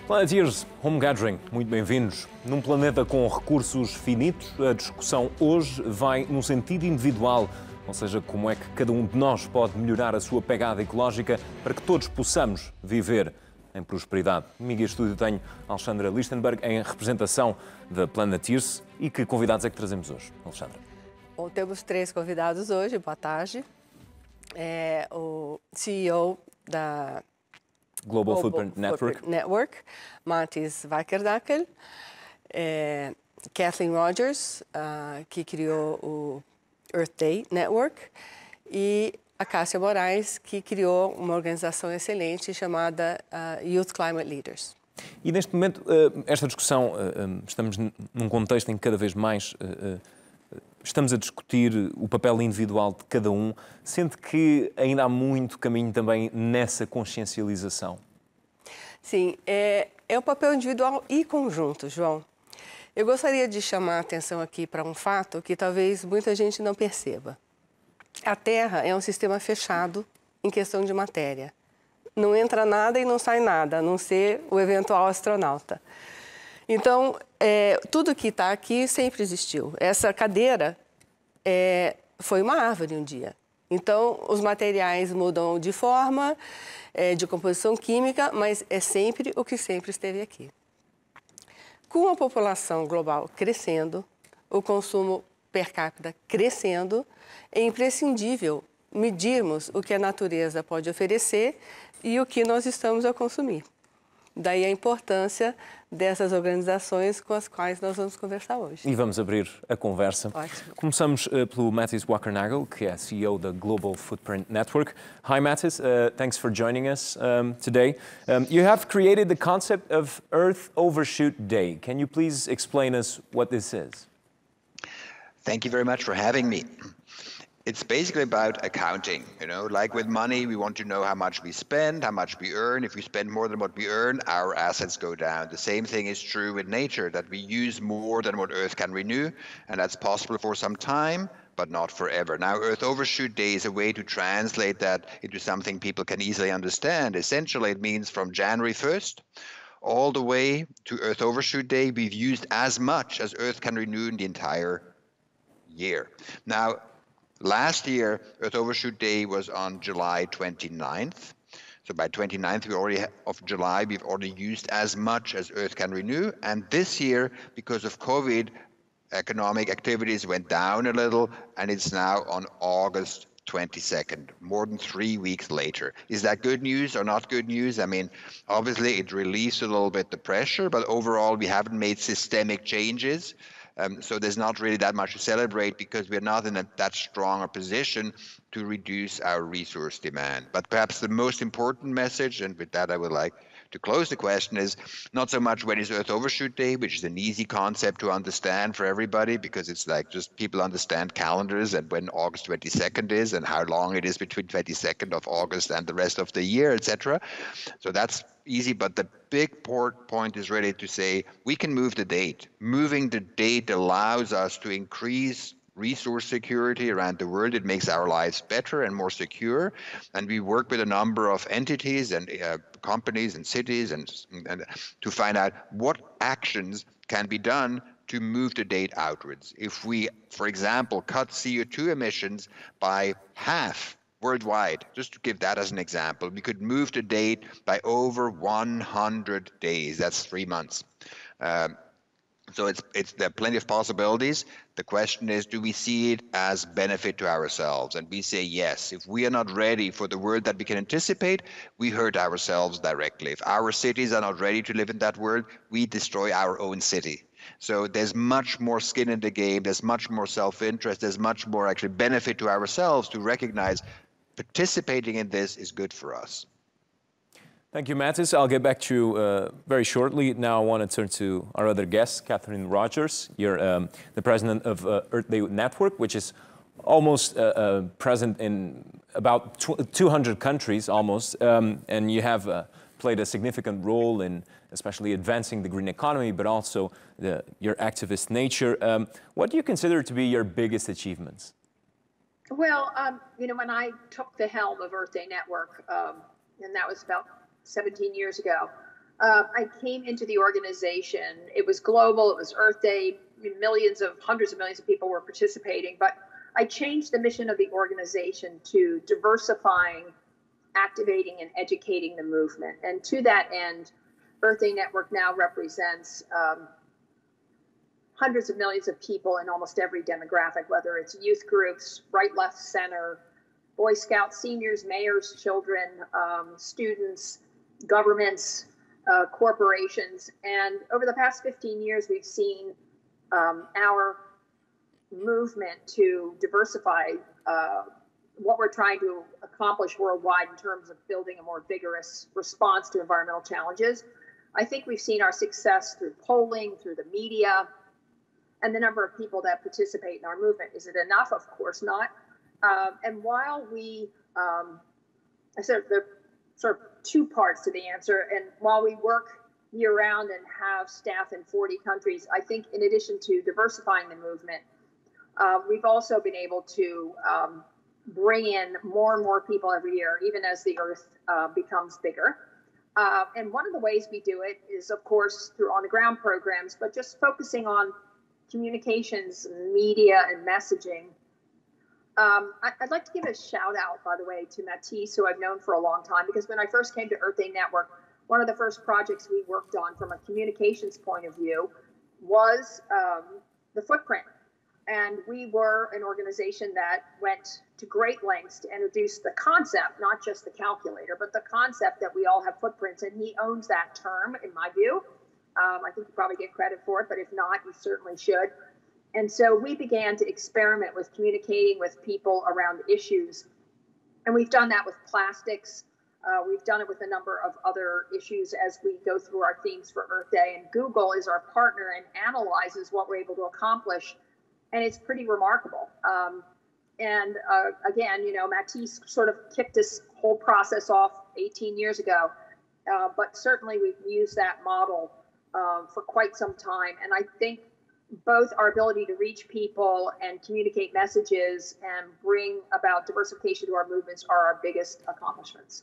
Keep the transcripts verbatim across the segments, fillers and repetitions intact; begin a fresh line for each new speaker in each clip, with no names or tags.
Planeteers, Home Gathering, muito bem-vindos. Num planeta com recursos finitos, a discussão hoje vai no sentido individual, ou seja, como é que cada um de nós pode melhorar a sua pegada ecológica para que todos possamos viver em prosperidade. Comigo em estúdio tenho Alexandra Lichtenberg, em representação da Planeteers. E que convidados é que trazemos hoje, Alexandra?
Bom, temos três convidados hoje, boa tarde. É, o C E O da
Global, Global Footprint Network,
Footprint Network Matthijs Wackerdackel, é, Kathleen Rogers, uh, que criou o Earth Day Network, e a Cássia Moraes, que criou uma organização excelente chamada uh, Youth Climate Leaders.
E neste momento, esta discussão, estamos num contexto em que cada vez mais estamos a discutir o papel individual de cada um, sente que ainda há muito caminho também nessa consciencialização?
Sim, é, é o papel individual e conjunto, João. Eu gostaria de chamar a atenção aqui para um fato que talvez muita gente não perceba. A Terra é um sistema fechado em questão de matéria. Não entra nada e não sai nada, a não ser o eventual astronauta. Então, é, tudo que está aqui sempre existiu. Essa cadeira é, foi uma árvore um dia. Então, os materiais mudam de forma, é, de composição química, mas é sempre o que sempre esteve aqui. Com a população global crescendo, o consumo per capita crescendo, é imprescindível medirmos o que a natureza pode oferecer e o que nós estamos a consumir. Daí a importância dessas organizações com as quais nós vamos conversar hoje.
E vamos abrir a conversa.
Ótimo.
Começamos uh, pelo Matthijs Wackerdackel, que é C E O da Global Footprint Network. Hi Matthijs, uh, thanks for joining us um, today. Um, you have created the concept of Earth Overshoot Day. Can you please explain us what this is?
Thank you very much for having me. It's basically about accounting, you know, like with money, we want to know how much we spend, how much we earn. If we spend more than what we earn, our assets go down. The same thing is true with nature, that we use more than what Earth can renew, and that's possible for some time, but not forever. Now, Earth Overshoot Day is a way to translate that into something people can easily understand. Essentially, it means from January first all the way to Earth Overshoot Day, we've used as much as Earth can renew in the entire year. Now, last year, Earth Overshoot Day was on July twenty-ninth. So by twenty-ninth we already of July, we've already used as much as Earth can renew. And this year, because of COVID, economic activities went down a little, and it's now on August twenty-second, more than three weeks later. Is that good news or not good news? I mean, obviously it relieves a little bit the pressure, but overall we haven't made systemic changes. Um, so there's not really that much to celebrate because we're not in a, that strong a position to reduce our resource demand. But perhaps the most important message, and with that I would like to close the question, is not so much when is Earth Overshoot Day, which is an easy concept to understand for everybody because it's like just people understand calendars and when August twenty-second is and how long it is between twenty-second of August and the rest of the year, et cetera. So that's easy, but the big point is really to say we can move the date. Moving the date allows us to increase resource security around the world. It makes our lives better and more secure. And we work with a number of entities and uh, companies and cities and, and to find out what actions can be done to move the date outwards. If we, for example, cut C O two emissions by half worldwide, just to give that as an example, we could move the date by over one hundred days. That's three months. Um, so it's, it's, there are plenty of possibilities. The question is, do we see it as benefit to ourselves? And we say yes. If we are not ready for the world that we can anticipate, we hurt ourselves directly. If our cities are not ready to live in that world, we destroy our own city. So there's much more skin in the game. There's much more self-interest. There's much more actually benefit to ourselves to recognize participating in this is good for us.
Thank you, Matthijs. I'll get back to you uh, very shortly. Now I want to turn to our other guest, Kathleen Rogers. You're um, the president of uh, Earth Day Network, which is almost uh, uh, present in about two hundred countries, almost. Um, and you have uh, played a significant role in especially advancing the green economy, but also the, your activist nature. Um, what do you consider to be your biggest achievements?
Well, um, you know, when I took the helm of Earth Day Network, um, and that was about seventeen years ago, uh, I came into the organization. It was global. It was Earth Day. Millions of, hundreds of millions of people were participating. But I changed the mission of the organization to diversifying, activating, and educating the movement. And to that end, Earth Day Network now represents um, hundreds of millions of people in almost every demographic, whether it's youth groups, right, left, center, Boy Scouts, seniors, mayors, children, um, students, governments, uh, corporations. And over the past fifteen years, we've seen um, our movement to diversify uh, what we're trying to accomplish worldwide in terms of building a more vigorous response to environmental challenges. I think we've seen our success through polling, through the media, and the number of people that participate in our movement. Is it enough? Of course not. Uh, and while we, um, I said there are sort of two parts to the answer, and while we work year-round and have staff in forty countries, I think in addition to diversifying the movement, uh, we've also been able to um, bring in more and more people every year, even as the Earth uh, becomes bigger. Uh, and one of the ways we do it is, of course, through on-the-ground programs, but just focusing on communications, media, and messaging. Um, I, I'd like to give a shout out, by the way, to Matisse, who I've known for a long time, because when I first came to Earth Day Network, one of the first projects we worked on from a communications point of view was um, the footprint. And we were an organization that went to great lengths to introduce the concept, not just the calculator, but the concept that we all have footprints. And he owns that term, in my view. Um, I think you probably get credit for it, but if not, you certainly should. And so we began to experiment with communicating with people around issues. And we've done that with plastics. Uh, we've done it with a number of other issues as we go through our themes for Earth Day. And Google is our partner and analyzes what we're able to accomplish. And it's pretty remarkable. Um, and uh, again, you know, Matisse sort of kicked this whole process off eighteen years ago. Uh, but certainly we've used that model uh, for quite some time. And I think both our ability to reach people and communicate messages and bring about diversification to our movements are our biggest accomplishments.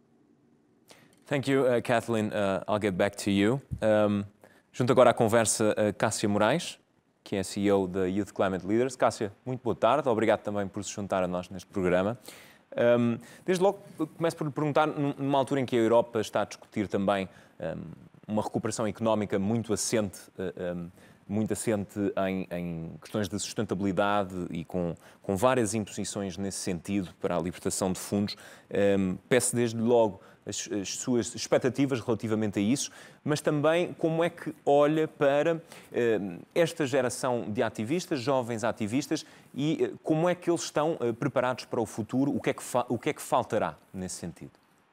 Thank you, uh, Kathleen. Uh, I'll get back to you. Um, junto agora à conversa uh, Cássia Moraes, que é C E O da Youth Climate Leaders. Cássia, muito boa tarde. Obrigado também por se juntar a nós neste programa. Um, desde logo, começo por lhe perguntar, numa altura em que a Europa está a discutir também um, uma recuperação económica muito assente, uh, um, muito assente em, em questões de sustentabilidade e com, com várias imposições nesse sentido para a libertação de fundos. Um, peço desde logo as, as suas expectativas relativamente a isso, mas também como é que olha para um, esta geração de ativistas, jovens ativistas, e uh, como é que eles estão uh, preparados para o futuro, o que é que, o que é que faltará nesse sentido?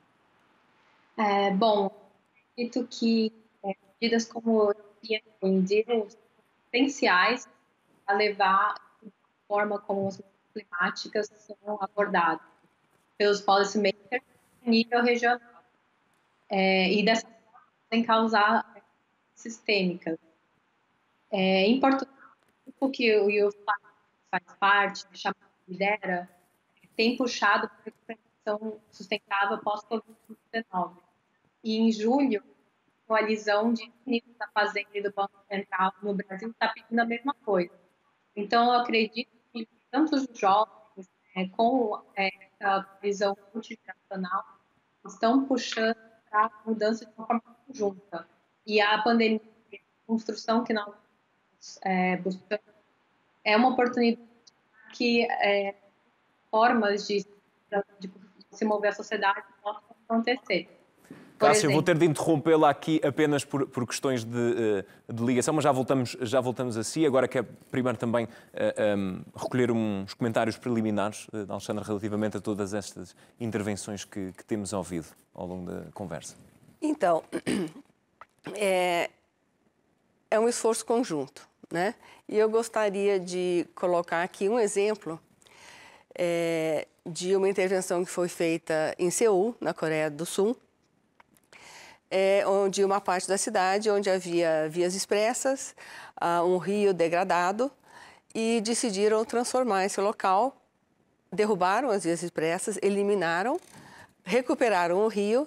É, bom, acredito que é, medidas como entendiam potenciais a levar a forma como as mudanças climáticas são abordadas pelos policymakers a nível regional. É, e dessa forma podem causar sistêmicas. É, em Portugal, o que o Youth faz parte, lidera, tem puxado para a recuperação sustentável pós-Covid dezenove. E em julho, a coalizão de ministros da Fazenda e do Banco Central no Brasil está pedindo a mesma coisa. Então, eu acredito que tanto os jovens, é, com é, essa visão multigeracional, estão puxando para a mudança de uma forma conjunta. E a pandemia, a construção que nós é, buscamos, é uma oportunidade que é, formas de, de, de se mover a sociedade possam acontecer.
Cássia, eu vou ter de interrompê-la aqui apenas por, por questões de, de ligação, mas já voltamos, já voltamos a si. Agora quero primeiro também uh, um, recolher uns comentários preliminares uh, de Alexandra relativamente a todas estas intervenções que, que temos ouvido ao longo da conversa.
Então, é, é um esforço conjunto, né? E eu gostaria de colocar aqui um exemplo é, de uma intervenção que foi feita em Seul, na Coreia do Sul, É, onde uma parte da cidade, onde havia vias expressas, uh, um rio degradado, e decidiram transformar esse local, derrubaram as vias expressas, eliminaram, recuperaram o rio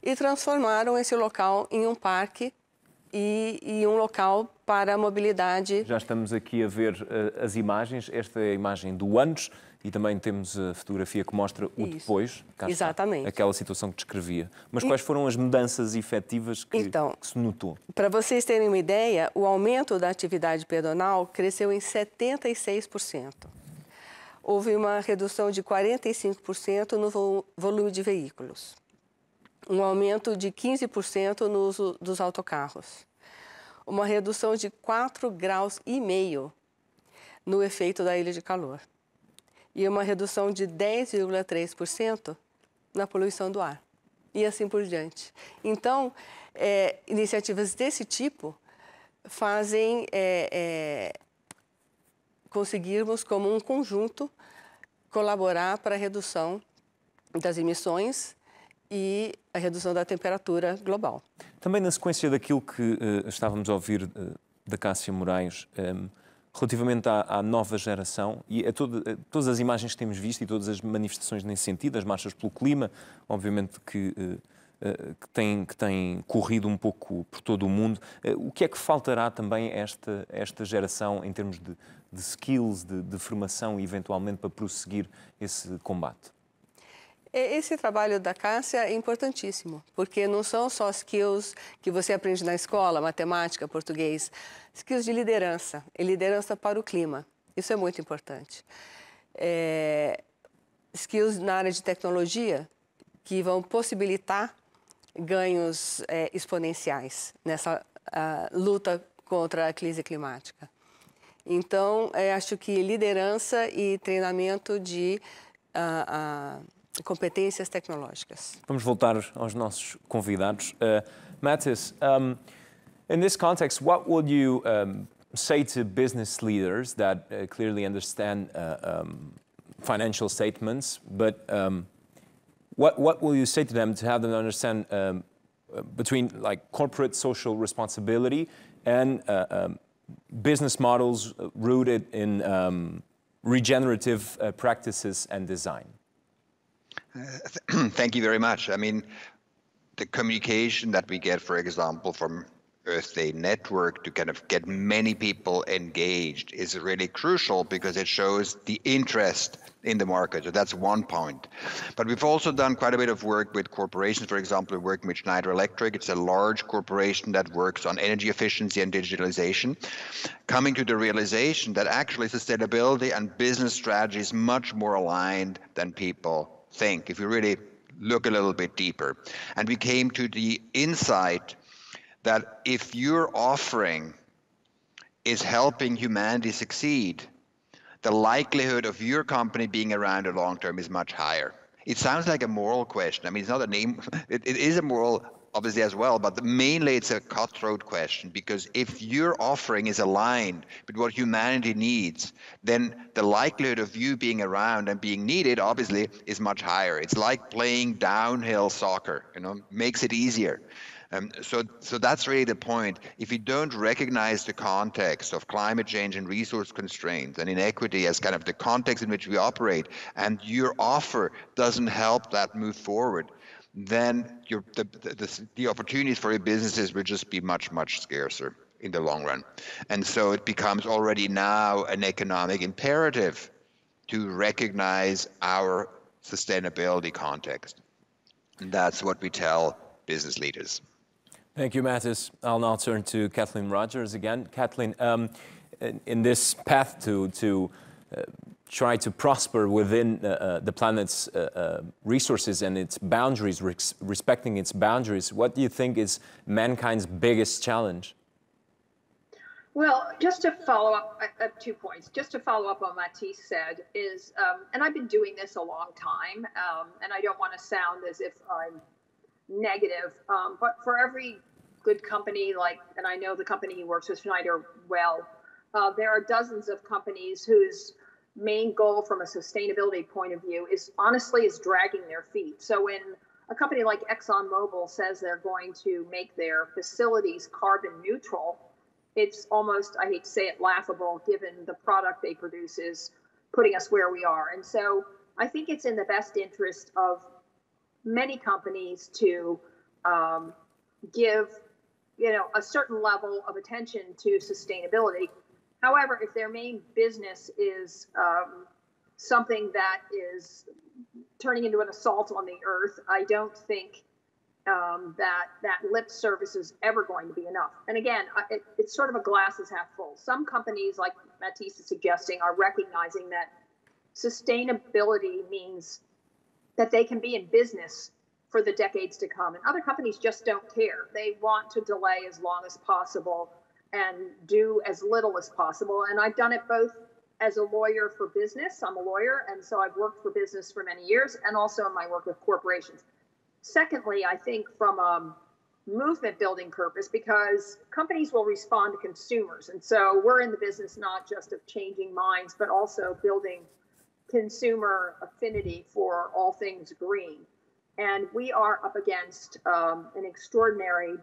e transformaram esse local em um parque e, e um local para a mobilidade.
Já estamos aqui a ver uh, as imagens. Esta é a imagem do antes e também temos a fotografia que mostra o
Isso.
depois. Cá
Exatamente.
está, aquela situação que descrevia. Mas quais foram as mudanças efetivas que,
então,
que se notou?
Para vocês terem uma ideia, o aumento da atividade pedonal cresceu em setenta e seis por cento. Houve uma redução de quarenta e cinco por cento no vo volume de veículos. Um aumento de quinze por cento no uso dos autocarros. Uma redução de quatro graus e meio no efeito da ilha de calor. E uma redução de dez vírgula três por cento na poluição do ar. E assim por diante. Então, é, iniciativas desse tipo fazem é, é, conseguirmos, como um conjunto, colaborar para a redução das emissões e a redução da temperatura global.
Também na sequência daquilo que uh, estávamos a ouvir uh, da Cássia Moraes, um, relativamente à, à nova geração e a, todo, a todas as imagens que temos visto e todas as manifestações nesse sentido, as marchas pelo clima, obviamente que, uh, uh, que, têm, que têm corrido um pouco por todo o mundo. Uh, o que é que faltará também a esta, esta geração em termos de, de skills, de, de formação e eventualmente para prosseguir esse combate?
Esse trabalho da Cássia é importantíssimo, porque não são só skills que você aprende na escola, matemática, português, skills de liderança, e liderança para o clima. Isso é muito importante. É, skills na área de tecnologia que vão possibilitar ganhos é, exponenciais nessa luta contra a crise climática. Então, é, acho que liderança e treinamento de uh, uh, competências tecnológicas.
Vamos voltar aos nossos convidados. Uh, Mathis, um, in this context, what would you um, say to business leaders that uh, clearly understand uh, um, financial statements, but um, what, what will you say to them to have them understand um, between like corporate social responsibility and uh, um, business models rooted in um, regenerative uh, practices and design?
Uh, thank you very much. I mean, the communication that we get, for example, from Earth Day Network to kind of get many people engaged is really crucial because it shows the interest in the market. So that's one point. But we've also done quite a bit of work with corporations. For example, we're working with Schneider Electric. It's a large corporation that works on energy efficiency and digitalization, coming to the realization that actually sustainability and business strategy is much more aligned than people think, if you really look a little bit deeper. And we came to the insight that if your offering is helping humanity succeed, the likelihood of your company being around a long term is much higher. It sounds like a moral question. I mean, it's not a name, it, it is a moral obviously as well, but mainly it's a cutthroat question, because if your offering is aligned with what humanity needs, then the likelihood of you being around and being needed obviously is much higher. It's like playing downhill soccer, you know, makes it easier. Um, so, so that's really the point. If you don't recognize the context of climate change and resource constraints and inequity as kind of the context in which we operate, and your offer doesn't help that move forward, then your, the, the, the opportunities for your businesses will just be much, much scarcer in the long run. And so it becomes already now an economic imperative to recognize our sustainability context. And that's what we tell business leaders.
Thank you, Mathis. I'll now turn to Kathleen Rogers again. Kathleen, um, in, in this path to, to uh, try to prosper within uh, uh, the planet's uh, uh, resources and its boundaries, res respecting its boundaries, what do you think is mankind's biggest challenge?
Well, just to follow up, I have two points. Just to follow up on what Mathis said is, um, and I've been doing this a long time, um, and I don't want to sound as if I'm negative, um, but for every good company, like, and I know the company he works with, Schneider, well, uh, there are dozens of companies whose main goal from a sustainability point of view is honestly is dragging their feet. So when a company like ExxonMobil says they're going to make their facilities carbon neutral, it's almost, I hate to say it, laughable given the product they produce is putting us where we are. And so I think it's in the best interest of many companies to um, give, you know, a certain level of attention to sustainability. However, if their main business is um, something that is turning into an assault on the earth, I don't think um, that that lip service is ever going to be enough. And again, it, it's sort of a glass is half full. Some companies, like Matisse is suggesting, are recognizing that sustainability means that they can be in business for the decades to come. And other companies just don't care. They want to delay as long as possible and do as little as possible. And I've done it both as a lawyer for business. I'm a lawyer, and so I've worked for business for many years, and also in my work with corporations. Secondly, I think from a movement building purpose, because companies will respond to consumers. And so we're in the business not just of changing minds, but also building consumer affinity for all things green. And we are up against um, an extraordinary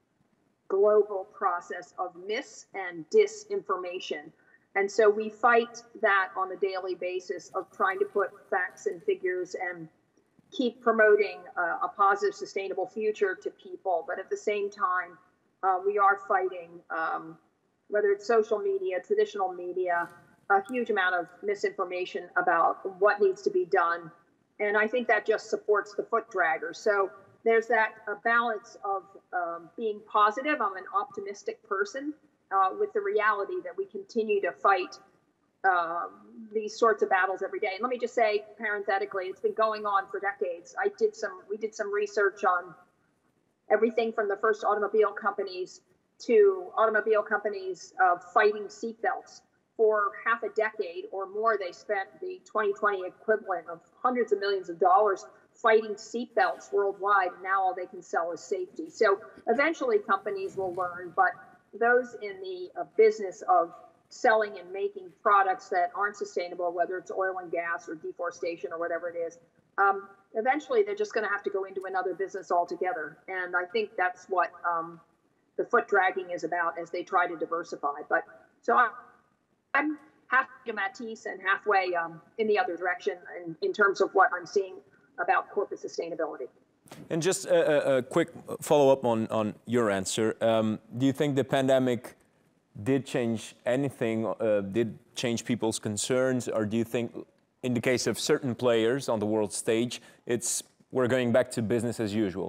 global process of mis and disinformation. And so we fight that on a daily basis of trying to put facts and figures and keep promoting uh, a positive, sustainable future to people. But at the same time, uh, we are fighting, um, whether it's social media, traditional media, a huge amount of misinformation about what needs to be done. And I think that just supports the foot draggers. So there's that uh, balance of um, being positive. I'm an optimistic person uh, with the reality that we continue to fight uh, these sorts of battles every day. And let me just say, parenthetically, it's been going on for decades. I did some, we did some research on everything from the first automobile companies to automobile companies uh, fighting seatbelts. For half a decade or more, they spent the twenty twenty equivalent of hundreds of millions of dollars fighting seatbelts worldwide. And now all they can sell is safety. So eventually companies will learn, but those in the uh, business of selling and making products that aren't sustainable, whether it's oil and gas or deforestation or whatever it is, um, eventually they're just going to have to go into another business altogether. And I think that's what um, the foot dragging is about as they try to diversify. But so I, I'm half to Matisse and halfway um, in the other direction in, in terms of what I'm seeing about corporate sustainability.
And just a, a quick follow-up on, on your answer. Um, do you think the pandemic did change anything, uh, did change people's concerns, or do you think in the case of certain players on the world stage, it's we're going back to business as usual?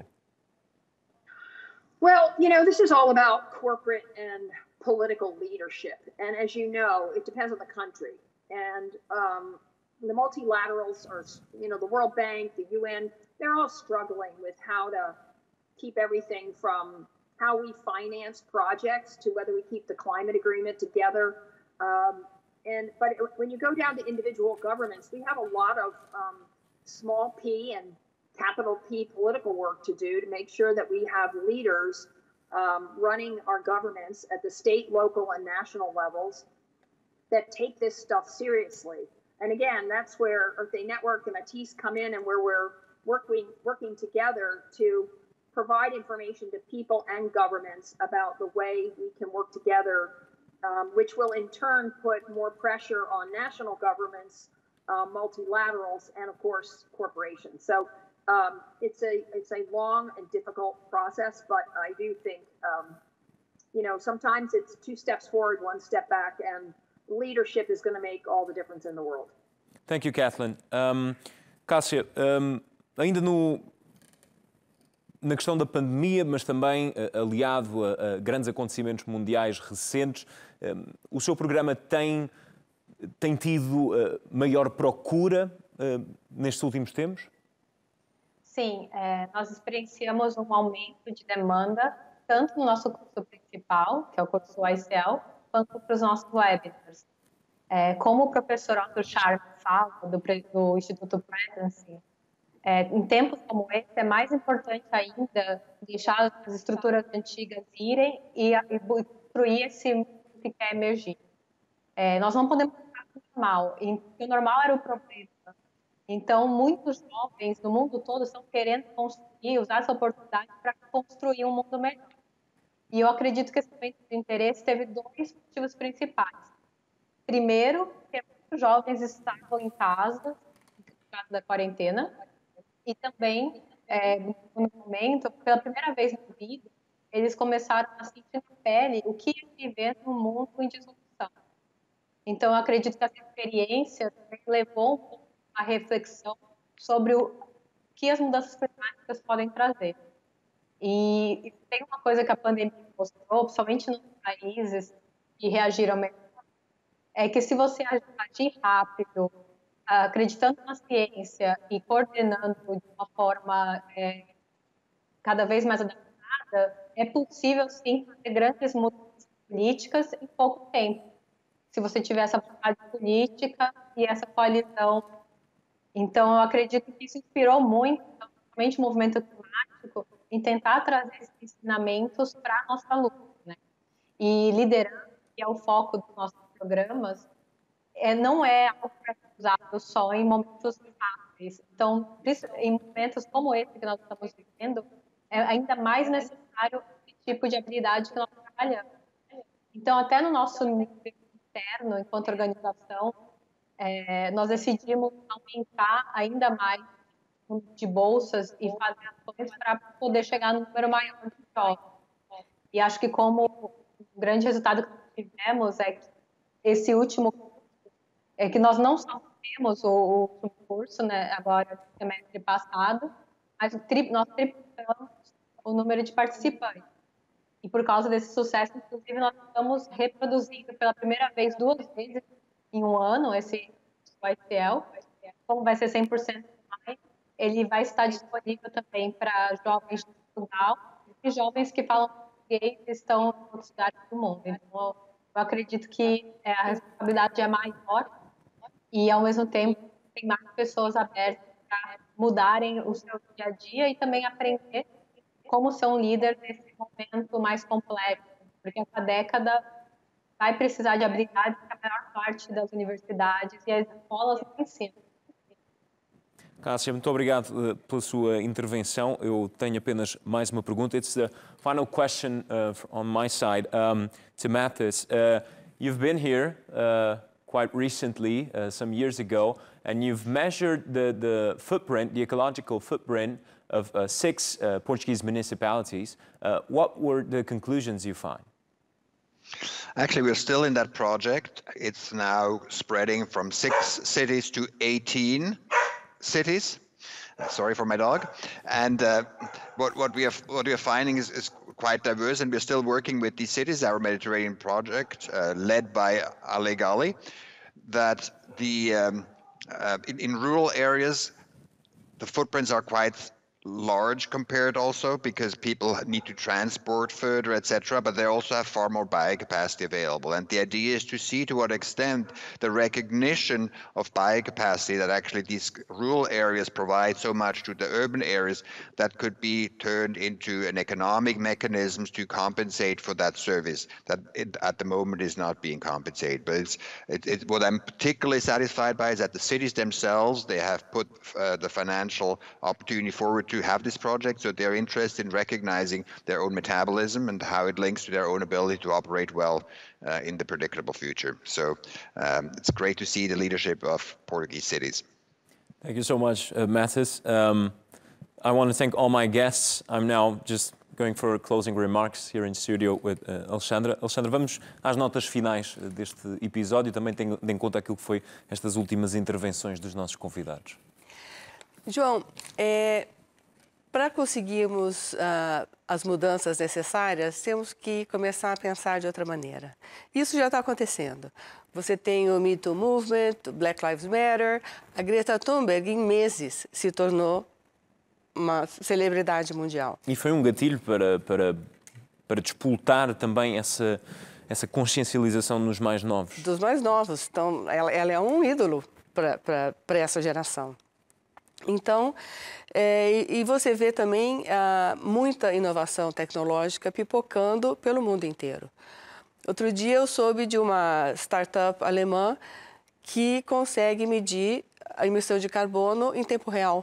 Well, you know, this is all about corporate and political leadership. And as you know, it depends on the country. And um, the multilaterals are, you know, the World Bank, the U N, they're all struggling with how to keep everything from how we finance projects to whether we keep the climate agreement together. Um, and but it, when you go down to individual governments, we have a lot of um, small p and capital P political work to do to make sure that we have leaders um, running our governments at the state, local, and national levels that take this stuff seriously. And again, that's where Earth Day Network and Matisse come in, and where we're working working together to provide information to people and governments about the way we can work together, um, which will in turn put more pressure on national governments, uh, multilaterals, and of course corporations. So um, it's a it's a long and difficult process, but I do think um, you know sometimes it's two steps forward, one step back, and leadership is going to make all the difference in the world.
Thank you, Kathleen. Um, Cássia, um, ainda no na questão da pandemia, mas também uh, aliado a, a grandes acontecimentos mundiais recentes, um, o seu programa tem tem tido uh, maior procura uh, nestes últimos tempos?
Sim, é, nós experienciamos um aumento de demanda, tanto no nosso curso principal, que é o curso I C L, quanto para os nossos webinars. É, como o professor Otto Scharmer fala, do, do Instituto Presidency, é, em tempos como esse, é mais importante ainda deixar as estruturas antigas irem e, e construir esse mundo que quer emergir. É, nós não podemos ficar com o normal, e o normal era o problema. Então, muitos jovens no mundo todo estão querendo construir, usar essa oportunidade para construir um mundo melhor. E eu acredito que esse momento de interesse teve dois motivos principais. Primeiro, que muitos jovens estavam em casa, por causa da quarentena, e também é, no momento, pela primeira vez na vida, eles começaram a sentir na pele o que é viver num mundo em dissolução. Então, eu acredito que essa experiência também levou um pouco a reflexão sobre o que as mudanças climáticas podem trazer. E, e tem uma coisa que a pandemia mostrou, principalmente nos países que reagiram melhor, é que se você agir rápido, acreditando na ciência e coordenando de uma forma é, cada vez mais adaptada, é possível, sim, fazer grandes mudanças políticas em pouco tempo, se você tiver essa vontade política e essa coalizão. Então, eu acredito que isso inspirou muito, principalmente o movimento climático, em tentar trazer esses ensinamentos para a nossa luta, né? E liderança, que é o foco dos nossos programas, é, não é algo que é usado só em momentos fáceis. Então, em momentos como esse que nós estamos vivendo, é ainda mais necessário esse tipo de habilidade que nós trabalhamos. Então, até no nosso nível interno, enquanto organização, é, nós decidimos aumentar ainda mais o número de bolsas e fazer ações para poder chegar no número maior de jovens. E acho que como o grande resultado que nós tivemos é que esse último é que nós não só temos o, o curso, né, agora no semestre passado, mas tri, nós triplicamos o número de participantes. E por causa desse sucesso, inclusive, nós estamos reproduzindo pela primeira vez, duas vezes em um ano, esse I C L. Como vai ser cem por cento online, ele vai estar disponível também para jovens de Portugal e jovens que falam português e estão em outros lugares do mundo. Então, eu acredito que é, a responsabilidade é maior e, ao mesmo tempo, tem mais pessoas abertas para mudarem o seu dia a dia e também aprender como ser um líder nesse momento mais complexo, porque essa década vai precisar de habilidades que a maior parte das universidades e as escolas não ensinam.
Cássia, muito obrigado uh, pela sua intervenção. Eu tenho apenas mais uma pergunta. It's the final question uh, on my side um, to Mathis. Uh, you've been here uh, quite recently, uh, some years ago, and you've measured the, the footprint, the ecological footprint of uh, six uh, Portuguese municipalities. Uh, what were the conclusions you find?
Actually, we're still in that project. It's now spreading from six cities to eighteen cities. Sorry for my dog. And uh, what, what, we are, what we are finding is, is quite diverse, and we're still working with these cities, our Mediterranean project, uh, led by Ale Gali, that the, um, uh, in, in rural areas, the footprints are quite large compared also because people need to transport further, et cetera, but they also have far more biocapacity available. And the idea is to see to what extent the recognition of biocapacity that actually these rural areas provide so much to the urban areas that could be turned into an economic mechanisms to compensate for that service that it, at the moment is not being compensated. But it's, it, it, what I'm particularly satisfied by is that the cities themselves, they have put uh, the financial opportunity forward to to have this project, so they're interested in recognizing their own metabolism and how it links to their own ability to operate well uh, in the predictable future. So um, it's great to see the leadership of Portuguese cities.
Thank you so much, uh, Mathis. Um, I want to thank all my guests. I'm now just going for closing remarks here in studio with uh, Alexandra. Alexandra, vamos às notas finais deste episódio, também tendo em conta aquilo que foi estas últimas intervenções dos nossos convidados.
João, é... para conseguirmos uh, as mudanças necessárias, temos que começar a pensar de outra maneira. Isso já está acontecendo. Você tem o Me Too Movement, o Black Lives Matter. A Greta Thunberg, em meses, se tornou uma celebridade mundial.
E foi um gatilho para, para, para despoltar também essa, essa consciencialização nos mais novos.
Dos mais novos. Então, ela, ela é um ídolo para, para, para essa geração. Então, é, e você vê também ah, muita inovação tecnológica pipocando pelo mundo inteiro. Outro dia eu soube de uma startup alemã que consegue medir a emissão de carbono em tempo real,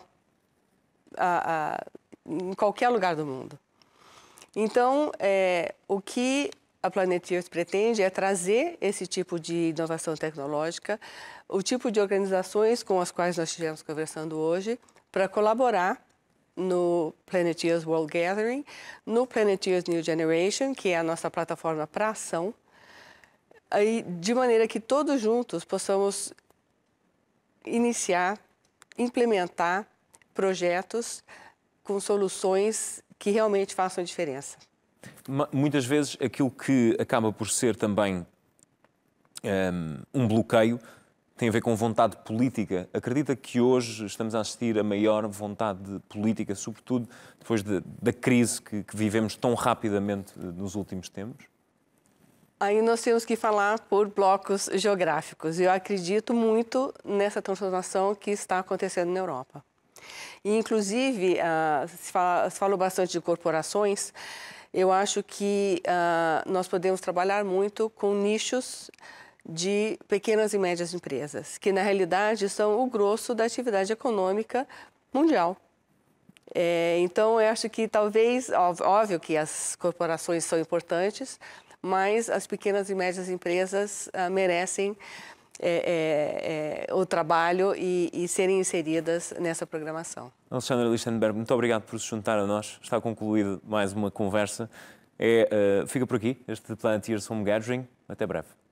a, a, em qualquer lugar do mundo. Então, é, o que a Planeteers pretende é trazer esse tipo de inovação tecnológica, o tipo de organizações com as quais nós estivemos conversando hoje, para colaborar no Planeteers World Gathering, no Planeteers New Generation, que é a nossa plataforma para ação, aí, de maneira que todos juntos possamos iniciar, implementar projetos com soluções que realmente façam diferença.
Muitas vezes aquilo que acaba por ser também um, um bloqueio tem a ver com vontade política. Acredita que hoje estamos a assistir a maior vontade política, sobretudo depois de, da crise que, que vivemos tão rapidamente nos últimos tempos?
Aí nós temos que falar por blocos geográficos. Eu acredito muito nessa transformação que está acontecendo na Europa. E, inclusive, uh, se, fala, se falou bastante de corporações, eu acho que uh, nós podemos trabalhar muito com nichos de pequenas e médias empresas, que, na realidade, são o grosso da atividade econômica mundial. É, então, eu acho que talvez, óbvio que as corporações são importantes, mas as pequenas e médias empresas uh, merecem é, é, é, o trabalho e, e serem inseridas nessa programação.
Alexandra Lichtenberg, muito obrigado por se juntar a nós. Está concluída mais uma conversa. É, uh, fica por aqui este Planeteers Home Gathering. Até breve.